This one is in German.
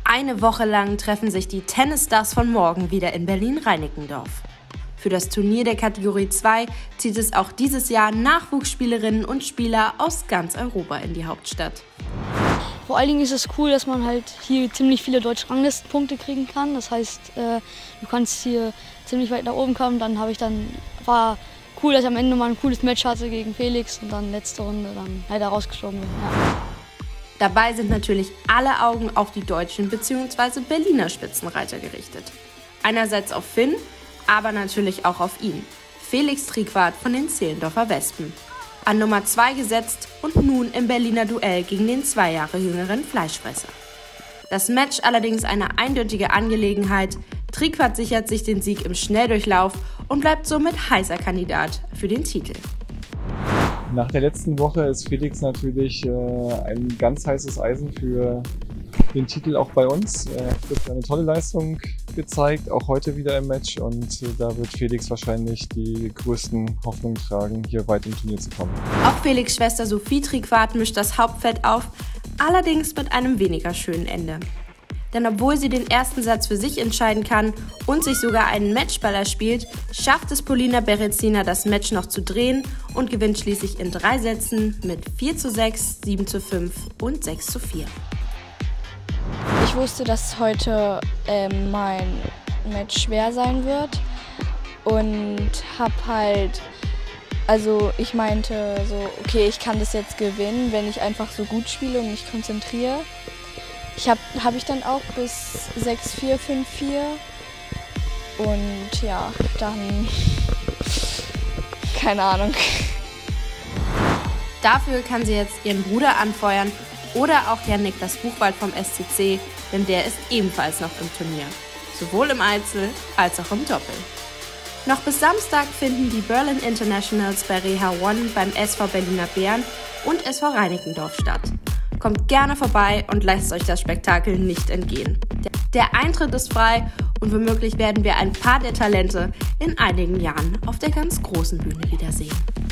Eine Woche lang treffen sich die Tennisstars von morgen wieder in Berlin-Reinickendorf. Für das Turnier der Kategorie 2 zieht es auch dieses Jahr Nachwuchsspielerinnen und Spieler aus ganz Europa in die Hauptstadt. Vor allen Dingen ist es cool, dass man halt hier ziemlich viele Deutsch-Ranglistenpunkte kriegen kann. Das heißt, du kannst hier ziemlich weit nach oben kommen. War cool, dass ich am Ende mal ein cooles Match hatte gegen Felix und dann letzte Runde dann leider rausgeschoben bin. Ja. Dabei sind natürlich alle Augen auf die deutschen bzw. Berliner Spitzenreiter gerichtet. Einerseits auf Finn, aber natürlich auch auf ihn, Felix Trijgvaat von den Zehlendorfer Wespen. An Nummer 2 gesetzt und nun im Berliner Duell gegen den 2 Jahre jüngeren Fleischfresser. Das Match allerdings eine eindeutige Angelegenheit. Trijgvaat sichert sich den Sieg im Schnelldurchlauf und bleibt somit heißer Kandidat für den Titel. Nach der letzten Woche ist Felix natürlich ein ganz heißes Eisen für den Titel auch bei uns. Er hat eine tolle Leistung gezeigt, auch heute wieder im Match, und da wird Felix wahrscheinlich die größten Hoffnungen tragen, hier weit im Turnier zu kommen. Auch Felix' Schwester Sophie Trijgvaat mischt das Hauptfeld auf, allerdings mit einem weniger schönen Ende. Denn obwohl sie den ersten Satz für sich entscheiden kann und sich sogar einen Matchball erspielt, schafft es Polina Berezina, das Match noch zu drehen und gewinnt schließlich in 3 Sätzen mit 4:6, 7:5 und 6:4. Ich wusste, dass heute mein Match schwer sein wird und ich meinte so, okay, ich kann das jetzt gewinnen, wenn ich einfach so gut spiele und mich konzentriere. Habe ich dann auch bis 6:4, 5:4 und ja, dann keine Ahnung. Dafür kann sie jetzt ihren Bruder anfeuern oder auch Jan Niklas Buchwald vom SCC, denn der ist ebenfalls noch im Turnier, sowohl im Einzel als auch im Doppel. Noch bis Samstag finden die Berlin Internationals bei Reha One beim SV Berliner Bären und SV Reinickendorf statt. Kommt gerne vorbei und lasst euch das Spektakel nicht entgehen. Der Eintritt ist frei und womöglich werden wir ein paar der Talente in einigen Jahren auf der ganz großen Bühne wiedersehen.